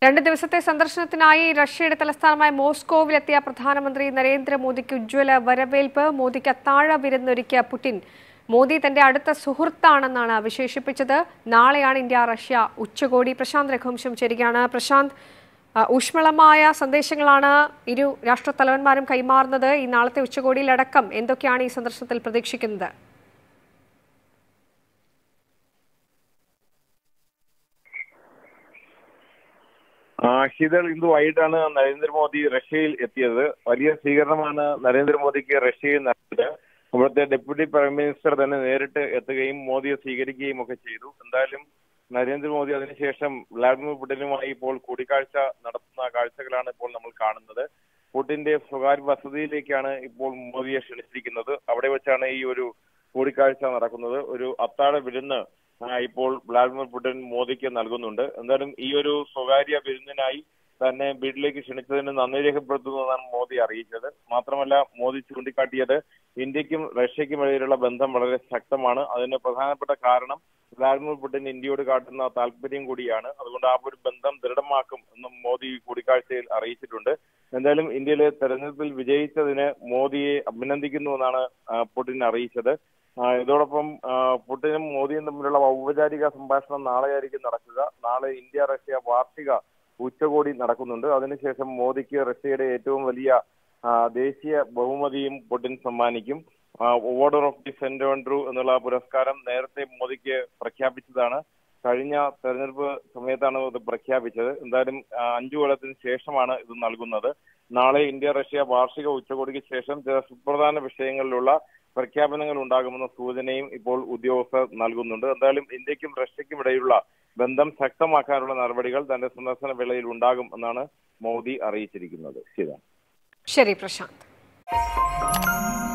2 ദിവസത്തെ സന്ദർശനത്തിനായി റഷ്യയുടെ തലസ്ഥാനമായ മോസ്കോവിലെത്തിയ പ്രധാനമന്ത്രി നരേന്ദ്രമോദിക്ക് ഉജ്ജ്വല വരവേൽപ്പ്. മോദിക്ക് അത്താഴ വിരുന്നൊരുക്കിയ പുടിൻ മോദി തന്റെ അടുത്ത സുഹൃത്താണെന്നാണ് വിശേഷിപ്പിച്ചത്. നാളെയാണ് ഇന്ത്യ റഷ്യ ഉച്ചകോടി. പ്രശാന്ത് രഘുവംശം ചേരുകയാണ്. പ്രശാന്ത്, ഊഷ്മളമായ സന്ദേശങ്ങളാണ് ഇരു രാഷ്ട്രത്തലവന്മാരും കൈമാറുന്നത്. ഈ നാളത്തെ ഉച്ചകോടിയിലടക്കം എന്തൊക്കെയാണ് ഈ സന്ദർശനത്തിൽ പ്രതീക്ഷിക്കുന്നത്? ശീതൾ, ഇന്ന് വൈകിട്ടാണ് നരേന്ദ്രമോദി റഷ്യയിൽ എത്തിയത്. വലിയ സ്വീകരണമാണ് നരേന്ദ്രമോദിക്ക് റഷ്യയിൽ നൽകിയത്. അവിടുത്തെ ഡെപ്യൂട്ടി പ്രൈം മിനിസ്റ്റർ തന്നെ നേരിട്ട് എത്തുകയും മോദിയെ സ്വീകരിക്കുകയും ഒക്കെ ചെയ്തു. എന്തായാലും നരേന്ദ്രമോദി അതിനുശേഷം വ്ളാഡിമിർ പുടിനുമായി ഇപ്പോൾ കൂടിക്കാഴ്ച നടത്തുന്ന കാഴ്ചകളാണ് ഇപ്പോൾ നമ്മൾ കാണുന്നത്. പുടിന്റെ സ്വകാര്യ വസതിയിലേക്കാണ് ഇപ്പോൾ മോദിയെ ക്ഷണിച്ചിരിക്കുന്നത്. അവിടെ വെച്ചാണ് ഈ ഒരു കൂടിക്കാഴ്ച നടക്കുന്നത്. ഒരു അത്താഴ വിരുന്ന് ഇപ്പോൾ വ്ളാഡിമിർ പുടിൻ മോദിക്ക് നൽകുന്നുണ്ട്. എന്തായാലും ഈ ഒരു സ്വകാര്യ വിരുന്നിനായി തന്നെ വീട്ടിലേക്ക് ക്ഷണിച്ചതിന് നന്ദി രേഖപ്പെടുത്തുന്നതാണ് മോദി അറിയിച്ചത്. മാത്രമല്ല, മോദി ചൂണ്ടിക്കാട്ടിയത് ഇന്ത്യക്കും റഷ്യയ്ക്കും ഇടയിലുള്ള ബന്ധം വളരെ ശക്തമാണ്. അതിന് പ്രധാനപ്പെട്ട കാരണം വ്ളാഡിമിർ പുടിൻ ഇന്ത്യയോട് കാട്ടുന്ന താല്പര്യം കൂടിയാണ്. അതുകൊണ്ട് ആ ഒരു ബന്ധം ദൃഢമാക്കും എന്നും മോദി കൂടിക്കാഴ്ചയിൽ അറിയിച്ചിട്ടുണ്ട്. എന്തായാലും ഇന്ത്യയിലെ തെരഞ്ഞെടുപ്പിൽ വിജയിച്ചതിന് മോദിയെ അഭിനന്ദിക്കുന്നുവെന്നാണ് പുടിൻ അറിയിച്ചത്. ഇതോടൊപ്പം പുടിനും മോദിയും തമ്മിലുള്ള ഔപചാരിക സംഭാഷണം നാളെയായിരിക്കും നടക്കുക. നാളെ ഇന്ത്യ റഷ്യ വാർഷിക ഉച്ചകോടി നടക്കുന്നുണ്ട്. അതിനുശേഷം മോദിക്ക് റഷ്യയുടെ ഏറ്റവും വലിയ ദേശീയ ബഹുമതിയും പുടിൻ സമ്മാനിക്കും. Order of the Saint Andrew എന്നുള്ള പുരസ്കാരം നേരത്തെ മോദിക്ക് പ്രഖ്യാപിച്ചതാണ്. കഴിഞ്ഞ തെരഞ്ഞെടുപ്പ് സമയത്താണ് ഇത് പ്രഖ്യാപിച്ചത്. എന്തായാലും 5 കൊല്ലത്തിന് ശേഷമാണ് ഇത് നൽകുന്നത്. നാളെ ഇന്ത്യ റഷ്യ വാർഷിക ഉച്ചകോടിക്ക് ശേഷം ചില സുപ്രധാന വിഷയങ്ങളിലുള്ള പ്രഖ്യാപനങ്ങൾ ഉണ്ടാകുമെന്ന സൂചനയും ഇപ്പോൾ ഉദ്യോഗസ്ഥർ നൽകുന്നുണ്ട്. എന്തായാലും ഇന്ത്യക്കും റഷ്യയ്ക്കും ഇടയിലുള്ള ബന്ധം ശക്തമാക്കാനുള്ള നടപടികൾ തന്റെ സന്ദർശന വേളയിൽ ഉണ്ടാകും എന്നാണ് മോദി അറിയിച്ചിരിക്കുന്നത്. ശരി പ്രശാന്ത്.